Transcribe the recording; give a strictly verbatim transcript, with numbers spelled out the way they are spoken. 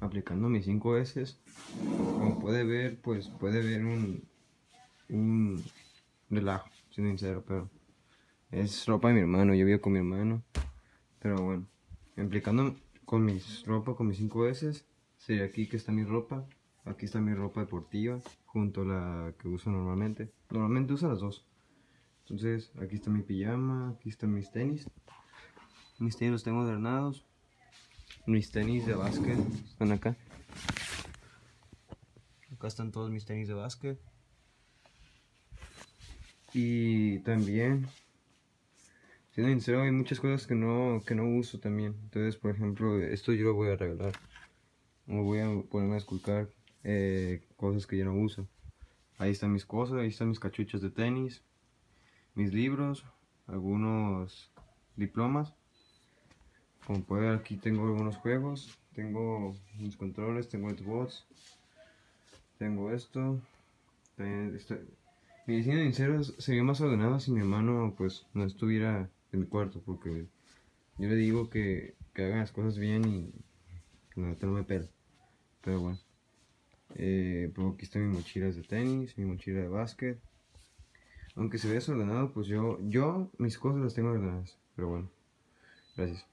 aplicando mis cinco S. Como puede ver, pues puede ver un, un relajo, siendo sincero, pero es ropa de mi hermano, yo vivo con mi hermano. Pero bueno, aplicando con mis ropa, con mis cinco S, sería aquí que está mi ropa. Aquí está mi ropa deportiva, junto a la que uso normalmente. Normalmente uso las dos. Entonces, aquí está mi pijama, aquí están mis tenis. Mis tenis los tengo ordenados. Mis tenis de básquet están acá. Acá están todos mis tenis de básquet. Y también, siendo sincero, hay muchas cosas que no, que no uso también. Entonces, por ejemplo, esto yo lo voy a regalar. O voy a ponerme a esculcar eh, cosas que yo no uso. Ahí están mis cosas, ahí están mis cachuchas de tenis, mis libros, algunos diplomas. Como pueden ver, aquí tengo algunos juegos, tengo mis controles, tengo Xbox, tengo esto. También está... Mi siendo sincero, sería más ordenado si mi hermano pues no estuviera en mi cuarto, porque yo le digo que, que haga las cosas bien y la neta no me pela. Pero bueno, eh, pues aquí están mis mochilas de tenis, mi mochila de básquet. Aunque se vea desordenado, pues yo, yo mis cosas las tengo ordenadas. Pero bueno, gracias.